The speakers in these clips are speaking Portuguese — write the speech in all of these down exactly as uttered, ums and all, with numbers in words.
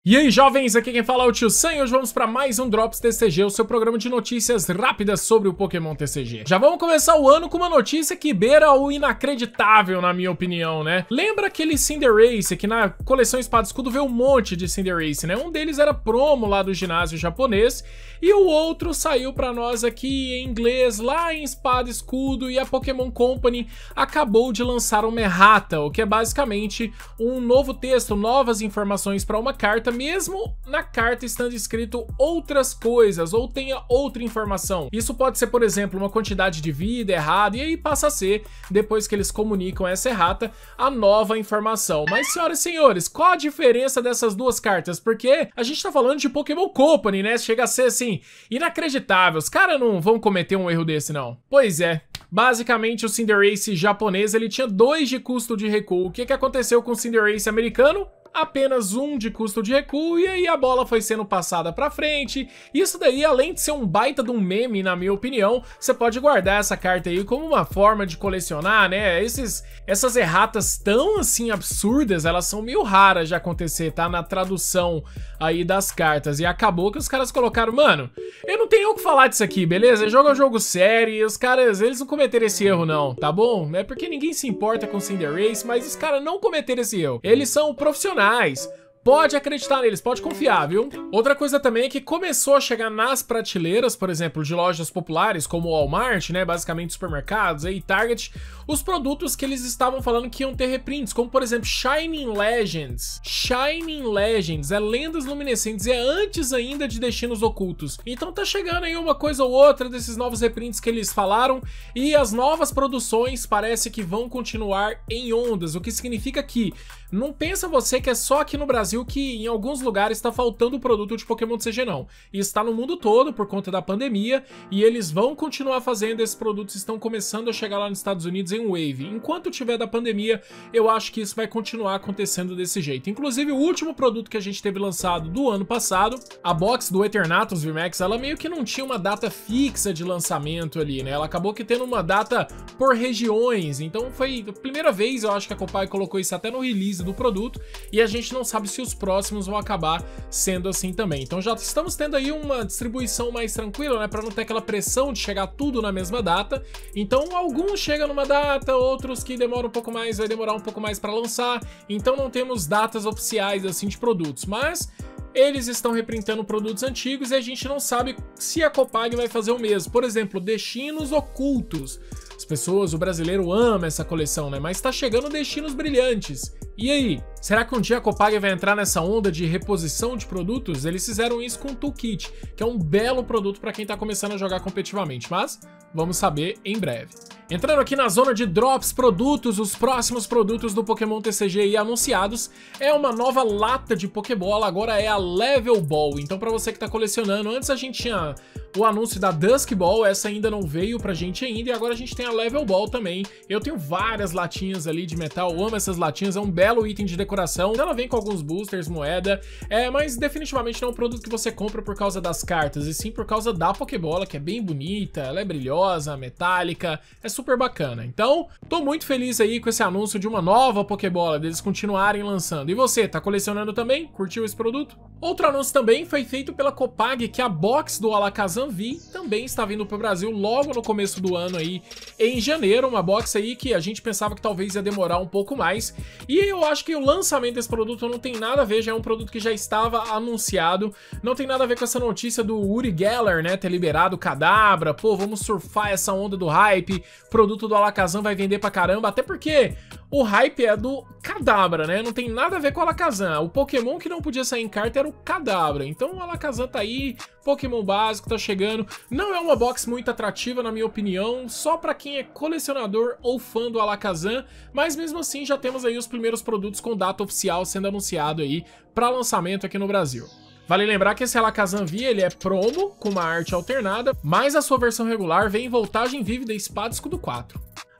E aí, jovens, aqui quem fala é o Tio Sam e hoje vamos para mais um Drops T C G, o seu programa de notícias rápidas sobre o Pokémon T C G. Já vamos começar o ano com uma notícia que beira o inacreditável, na minha opinião, né? Lembra aquele Cinderace, que na coleção Espada e Escudo veio um monte de Cinderace, né? Um deles era promo lá do ginásio japonês e o outro saiu para nós aqui em inglês, lá em Espada e Escudo, e a Pokémon Company acabou de lançar uma errata, o que é basicamente um novo texto, novas informações para uma carta, mesmo na carta estando escrito outras coisas ou tenha outra informação. Isso pode ser, por exemplo, uma quantidade de vida errada, e aí passa a ser, depois que eles comunicam essa errata, a nova informação. Mas, senhoras e senhores, qual a diferença dessas duas cartas? Porque a gente tá falando de Pokémon Company, né? Chega a ser, assim, inacreditável. Os caras não vão cometer um erro desse, não. Pois é. Basicamente, o Cinderace japonês, ele tinha dois de custo de recuo. O que que aconteceu com o Cinderace americano? Apenas um de custo de recuo, e aí a bola foi sendo passada pra frente. Isso daí, além de ser um baita de um meme, na minha opinião, você pode guardar essa carta aí como uma forma de colecionar, né? Esses, essas erratas tão, assim, absurdas, elas são meio raras de acontecer, tá? Na tradução aí das cartas. E acabou que os caras colocaram, mano, eu não tenho o que falar disso aqui, beleza? Jogo é um jogo sério, e os caras, eles não cometeram esse erro não, tá bom? É porque ninguém se importa com Cinderace, mas os caras não cometeram esse erro. Eles são profissionais. Pode acreditar neles, pode confiar, viu? Outra coisa também é que começou a chegar nas prateleiras, por exemplo, de lojas populares como o Walmart, né, basicamente supermercados e Target, os produtos que eles estavam falando que iam ter reprints, como por exemplo Shining Legends. Shining Legends é lendas luminescentes, é antes ainda de Destinos Ocultos. Então tá chegando aí uma coisa ou outra desses novos reprints que eles falaram, e as novas produções parece que vão continuar em ondas, o que significa que não pensa você que é só aqui no Brasil que em alguns lugares está faltando produto de Pokémon T C G, não. E está no mundo todo por conta da pandemia, e eles vão continuar fazendo. Esses produtos estão começando a chegar lá nos Estados Unidos em wave. Enquanto tiver da pandemia, eu acho que isso vai continuar acontecendo desse jeito. Inclusive, o último produto que a gente teve lançado do ano passado, a box do Eternatus V MAX, ela meio que não tinha uma data fixa de lançamento ali, né? Ela acabou que tendo uma data por regiões. Então foi a primeira vez, eu acho que a Copai colocou isso até no release do produto, e a gente não sabe se os próximos vão acabar sendo assim também. Então já estamos tendo aí uma distribuição mais tranquila, né, para não ter aquela pressão de chegar tudo na mesma data. Então alguns chegam numa data, outros que demoram um pouco mais, vai demorar um pouco mais para lançar. Então não temos datas oficiais assim de produtos, mas eles estão reprintando produtos antigos e a gente não sabe se a Copag vai fazer o mesmo. Por exemplo, Destinos Ocultos. As pessoas, o brasileiro ama essa coleção, né? Mas tá chegando Destinos Brilhantes. E aí? Será que um dia a Copag vai entrar nessa onda de reposição de produtos? Eles fizeram isso com o Toolkit, que é um belo produto para quem tá começando a jogar competitivamente, mas vamos saber em breve. Entrando aqui na zona de Drops Produtos, os próximos produtos do Pokémon T C G aí anunciados é uma nova lata de Pokébola, agora é a Level Ball. Então para você que tá colecionando, antes a gente tinha o anúncio da Dusk Ball, essa ainda não veio pra gente ainda, e agora a gente tem a Level Ball também. Eu tenho várias latinhas ali de metal, amo essas latinhas, é um belo item de decoração. Ela vem com alguns boosters, moeda, é, mas definitivamente não é um produto que você compra por causa das cartas, e sim por causa da Pokébola, que é bem bonita, ela é brilhosa, metálica, é super bacana. Então, tô muito feliz aí com esse anúncio de uma nova Pokébola, deles continuarem lançando. E você, tá colecionando também? Curtiu esse produto? Outro anúncio também foi feito pela Copag, que a box do Alakazam V também está vindo para o Brasil logo no começo do ano aí, em janeiro, uma box aí que a gente pensava que talvez ia demorar um pouco mais, e eu acho que o lançamento desse produto não tem nada a ver, já é um produto que já estava anunciado, não tem nada a ver com essa notícia do Uri Geller, né, ter liberado o Kadabra, pô, vamos surfar essa onda do hype, produto do Alakazam vai vender pra caramba, até porque o hype é do Kadabra, né? Não tem nada a ver com o Alakazam. O Pokémon que não podia sair em carta era o Kadabra. Então o Alakazam tá aí, Pokémon básico, tá chegando. Não é uma box muito atrativa, na minha opinião, só pra quem é colecionador ou fã do Alakazam, mas mesmo assim já temos aí os primeiros produtos com data oficial sendo anunciado aí pra lançamento aqui no Brasil. Vale lembrar que esse Alakazam V, ele é promo, com uma arte alternada, mas a sua versão regular vem em voltagem vívida Espada e Escudo quatro.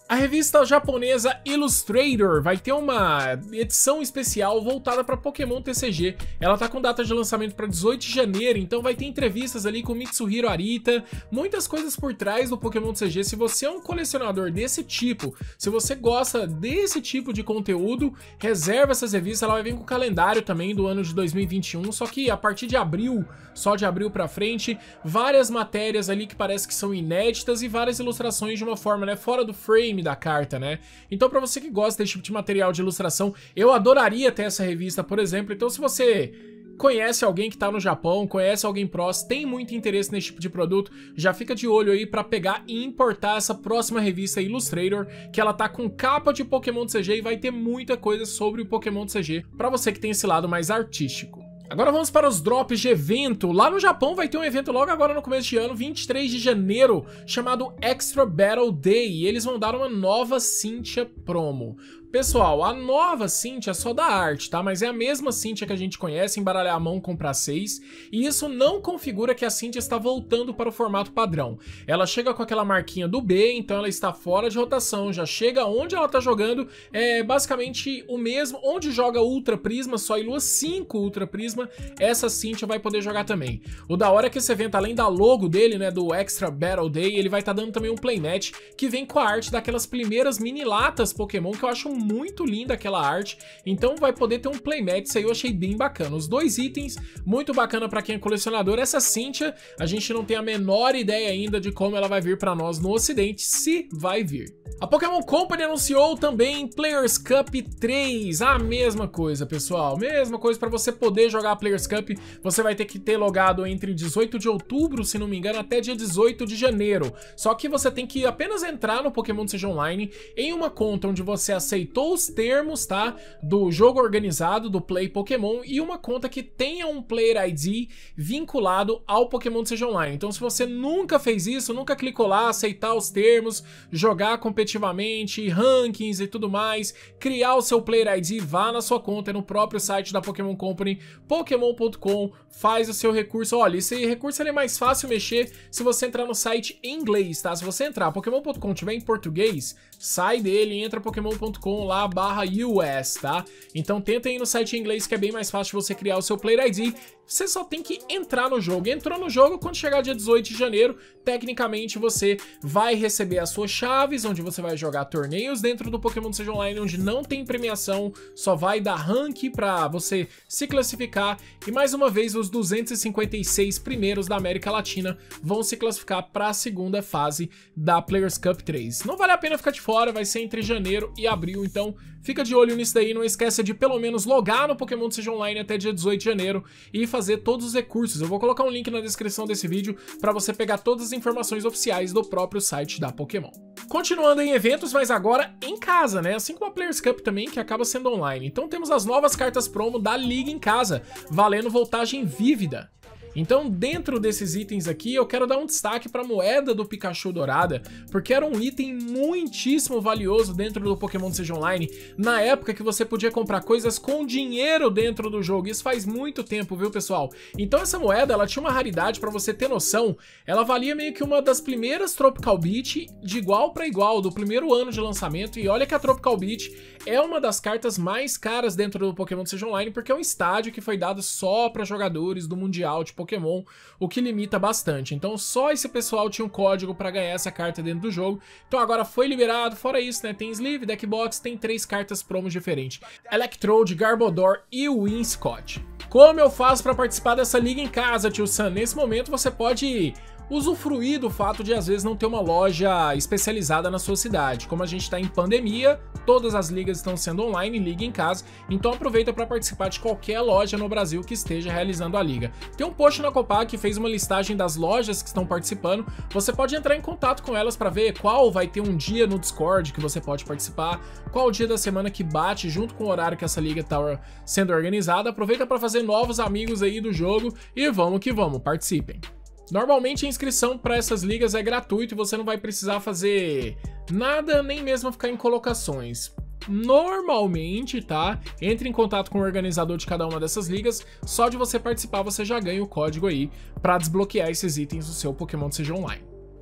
A revista japonesa Illustrator vai ter uma edição especial voltada para Pokémon T C G. Ela tá com data de lançamento para dezoito de janeiro, então vai ter entrevistas ali com Mitsuhiro Arita, muitas coisas por trás do Pokémon T C G. Se você é um colecionador desse tipo, se você gosta desse tipo de conteúdo, reserva essas revistas. Ela vai vir com o calendário também do ano de dois mil e vinte e um, só que a partir de abril, só de abril para frente, várias matérias ali que parece que são inéditas e várias ilustrações de uma forma, né, fora do frame da carta, né? Então, para você que gosta desse tipo de material de ilustração, eu adoraria ter essa revista, por exemplo. Então, se você conhece alguém que tá no Japão, conhece alguém próximo, tem muito interesse nesse tipo de produto, já fica de olho aí para pegar e importar essa próxima revista Illustrator, que ela tá com capa de Pokémon T C G e vai ter muita coisa sobre o Pokémon T C G para você que tem esse lado mais artístico. Agora vamos para os drops de evento. Lá no Japão vai ter um evento logo agora no começo de ano, vinte e três de janeiro, chamado Extra Battle Day, e eles vão dar uma nova Cynthia promo. Pessoal, a nova Cynthia é só da arte, tá? Mas é a mesma Cynthia que a gente conhece, embaralhar a mão, comprar seis. E isso não configura que a Cynthia está voltando para o formato padrão. Ela chega com aquela marquinha do B, então ela está fora de rotação. Já chega onde ela está jogando, é basicamente o mesmo. Onde joga Ultra Prisma, só Lua cinco Ultra Prisma, essa Cynthia vai poder jogar também. O da hora é que esse evento, além da logo dele, né, do Extra Battle Day, ele vai estar tá dando também um playmat que vem com a arte daquelas primeiras mini latas Pokémon, que eu acho muito linda aquela arte, então vai poder ter um playmat. Isso aí eu achei bem bacana. Os dois itens, muito bacana pra quem é colecionador. Essa Cynthia, a gente não tem a menor ideia ainda de como ela vai vir pra nós no ocidente, se vai vir. A Pokémon Company anunciou também Players Cup três, a mesma coisa, pessoal, mesma coisa. Para você poder jogar a Players Cup, você vai ter que ter logado entre dezoito de outubro, se não me engano, até dia dezoito de janeiro. Só que você tem que apenas entrar no Pokémon T C G Online em uma conta onde você aceitou os termos, tá, do jogo organizado, do Play Pokémon, e uma conta que tenha um Player I D vinculado ao Pokémon T C G Online. Então, se você nunca fez isso, nunca clicou lá, aceitar os termos, jogar competitivamente, rankings e tudo mais, criar o seu Player I D, vá na sua conta, é no próprio site da Pokémon Company, Pokémon ponto com, faz o seu recurso. Olha, esse recurso ele é mais fácil mexer se você entrar no site em inglês, tá? Se você entrar Pokémon ponto com tiver em português, sai dele e entra Pokémon ponto com lá barra U S, tá? Então tenta ir no site em inglês que é bem mais fácil você criar o seu Player I D. Você só tem que entrar no jogo. Entrou no jogo, quando chegar dia dezoito de janeiro, tecnicamente você vai receber as suas chaves, onde você vai jogar torneios dentro do Pokémon T C G Online, onde não tem premiação, só vai dar rank pra você se classificar. E mais uma vez, os duzentos e cinquenta e seis primeiros da América Latina vão se classificar para a segunda fase da Players Cup três. Não vale a pena ficar de fora, vai ser entre janeiro e abril, então fica de olho nisso daí. Não esqueça de pelo menos logar no Pokémon T C G Online até dia dezoito de janeiro e fazer todos os recursos. Eu vou colocar um link na descrição desse vídeo para você pegar todas as informações oficiais do próprio site da Pokémon. Continuando em eventos, mas agora em casa, né? Assim como a Players Cup também, que acaba sendo online. Então temos as novas cartas promo da Liga em casa, valendo voltagem vívida. Então, dentro desses itens aqui, eu quero dar um destaque para a moeda do Pikachu dourada, porque era um item muitíssimo valioso dentro do Pokémon T C G Online, na época que você podia comprar coisas com dinheiro dentro do jogo. Isso faz muito tempo, viu, pessoal? Então essa moeda, ela tinha uma raridade, para você ter noção, ela valia meio que uma das primeiras Tropical Beach, de igual para igual, do primeiro ano de lançamento. E olha que a Tropical Beach é uma das cartas mais caras dentro do Pokémon T C G Online, porque é um estádio que foi dado só para jogadores do Mundial de Pokémon. Pokémon, o que limita bastante. Então só esse pessoal tinha um código para ganhar essa carta dentro do jogo. Então agora foi liberado. Fora isso, né, tem Sleeve, Deckbox, tem três cartas promos diferentes: Electrode, Garbodor e Whimsicott. Como eu faço para participar dessa liga em casa, tio Sam? Nesse momento você pode usufruir do fato de às vezes não ter uma loja especializada na sua cidade. Como a gente está em pandemia, todas as ligas estão sendo online, liga em casa, então aproveita para participar de qualquer loja no Brasil que esteja realizando a liga. Tem um post na Copac que fez uma listagem das lojas que estão participando, você pode entrar em contato com elas para ver qual vai ter um dia no Discord que você pode participar, qual o dia da semana que bate junto com o horário que essa liga está sendo organizada. Aproveita para fazer novos amigos aí do jogo e vamos que vamos, participem. Normalmente a inscrição para essas ligas é gratuita e você não vai precisar fazer nada, nem mesmo ficar em colocações. Normalmente, tá? Entre em contato com o organizador de cada uma dessas ligas, só de você participar você já ganha o código aí para desbloquear esses itens do seu Pokémon T C G Online.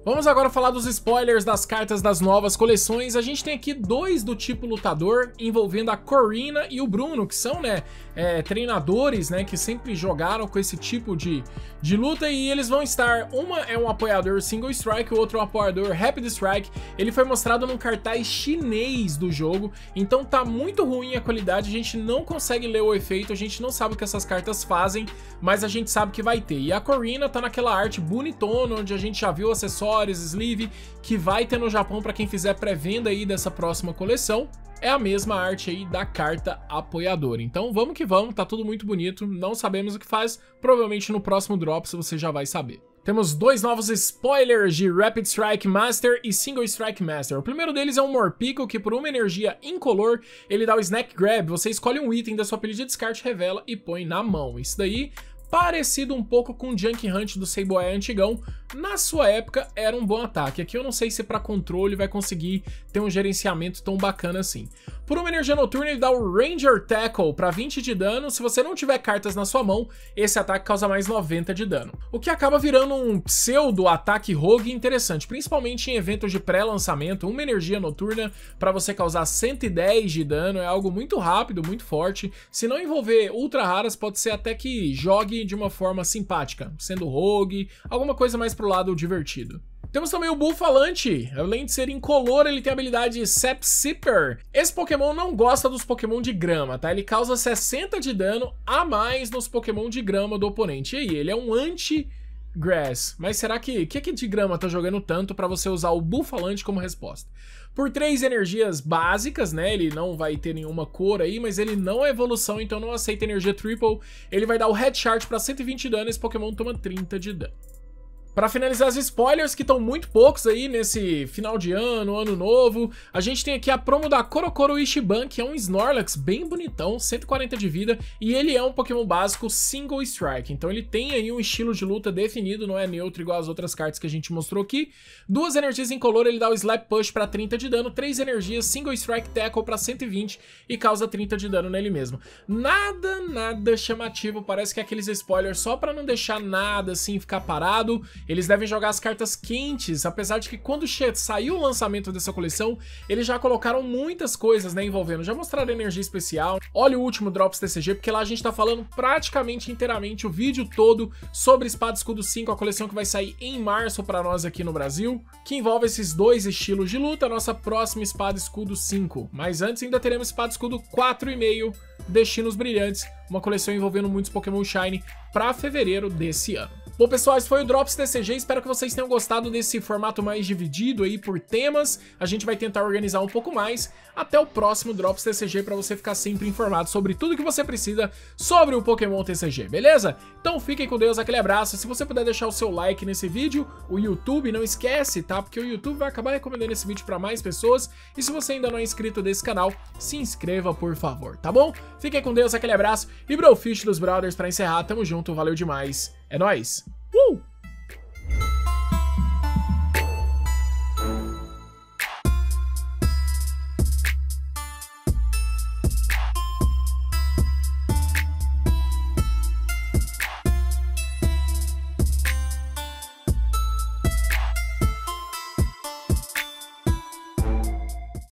Vamos agora falar dos spoilers das cartas das novas coleções. A gente tem aqui dois do tipo lutador, envolvendo a Corina e o Bruno, que são, né, é, treinadores, né, que sempre jogaram com esse tipo de, de luta, e eles vão estar, uma é um apoiador Single Strike, o outro é um apoiador Rapid Strike. Ele foi mostrado num cartaz chinês do jogo, então tá muito ruim a qualidade, a gente não consegue ler o efeito, a gente não sabe o que essas cartas fazem, mas a gente sabe que vai ter. E a Corina tá naquela arte bonitona, onde a gente já viu acessórios, sleeve, que vai ter no Japão para quem fizer pré-venda aí dessa próxima coleção. É a mesma arte aí da carta apoiadora. Então vamos que vamos, tá tudo muito bonito, não sabemos o que faz, provavelmente no próximo Drops você já vai saber. Temos dois novos spoilers de Rapid Strike Master e Single Strike Master. O primeiro deles é um Morpeko, que por uma energia incolor, ele dá o Snack Grab. Você escolhe um item da sua pilha de descarte, revela e põe na mão. Isso daí, parecido um pouco com o Junk Hunt do Sableye antigão, na sua época era um bom ataque. Aqui eu não sei se para controle vai conseguir ter um gerenciamento tão bacana assim. Por uma energia noturna ele dá o Ranger Tackle para vinte de dano. Se você não tiver cartas na sua mão, esse ataque causa mais noventa de dano. O que acaba virando um pseudo ataque rogue interessante, principalmente em eventos de pré-lançamento. Uma energia noturna para você causar cento e dez de dano é algo muito rápido, muito forte. Se não envolver ultra raras, pode ser até que jogue de uma forma simpática, sendo rogue, alguma coisa mais pro lado divertido. Temos também o Bull Falante. Além de ser incolor, ele tem a habilidade Sap Sipper. Esse Pokémon não gosta dos Pokémon de grama, tá? Ele causa sessenta de dano a mais nos Pokémon de grama do oponente. E aí, ele é um anti-grass. Mas será que... que que de grama tá jogando tanto pra você usar o Bull Falante como resposta? Por três energias básicas, né? Ele não vai ter nenhuma cor aí, mas ele não é evolução, então não aceita energia triple. Ele vai dar o Headshot pra cento e vinte de dano, esse Pokémon toma trinta de dano. Para finalizar os spoilers, que estão muito poucos aí nesse final de ano, ano novo, a gente tem aqui a promo da Korokoro Ichiban, que é um Snorlax bem bonitão, cento e quarenta de vida, e ele é um Pokémon básico Single Strike, então ele tem aí um estilo de luta definido, não é neutro igual as outras cartas que a gente mostrou aqui. Duas energias incolor, ele dá o Slap Push para trinta de dano, três energias Single Strike Tackle para cento e vinte e causa trinta de dano nele mesmo. Nada, nada chamativo, parece que é aqueles spoilers só para não deixar nada assim ficar parado. Eles devem jogar as cartas quentes, apesar de que quando saiu o lançamento dessa coleção, eles já colocaram muitas coisas, né, envolvendo. Já mostraram energia especial. Olha o último Drops T C G, porque lá a gente tá falando praticamente inteiramente o vídeo todo sobre Espada e Escudo cinco, a coleção que vai sair em março pra nós aqui no Brasil, que envolve esses dois estilos de luta, a nossa próxima Espada e Escudo cinco. Mas antes ainda teremos Espada e Escudo quatro e meio, Destinos Brilhantes, uma coleção envolvendo muitos Pokémon Shiny pra fevereiro desse ano. Bom, pessoal, esse foi o Drops T C G, espero que vocês tenham gostado desse formato mais dividido aí por temas. A gente vai tentar organizar um pouco mais. Até o próximo Drops T C G para você ficar sempre informado sobre tudo que você precisa sobre o Pokémon T C G, beleza? Então fiquem com Deus, aquele abraço. Se você puder deixar o seu like nesse vídeo, o YouTube não esquece, tá? Porque o YouTube vai acabar recomendando esse vídeo para mais pessoas. E se você ainda não é inscrito desse canal, se inscreva, por favor, tá bom? Fiquem com Deus, aquele abraço. E Brofish dos Brothers para encerrar, tamo junto, valeu demais. É nóis!